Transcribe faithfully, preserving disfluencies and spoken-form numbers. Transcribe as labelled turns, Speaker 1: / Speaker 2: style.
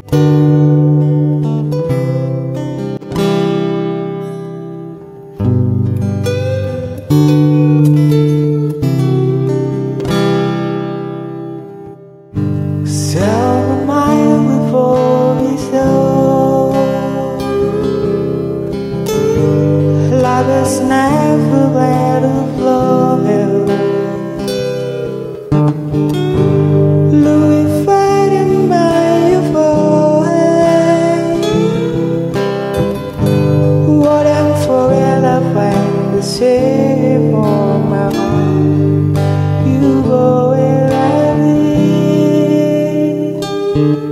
Speaker 1: Several miles before we saw, love is never where to flow. Louis fighting by your forehead, waiting for elephant to save for my heart. You go where I lead.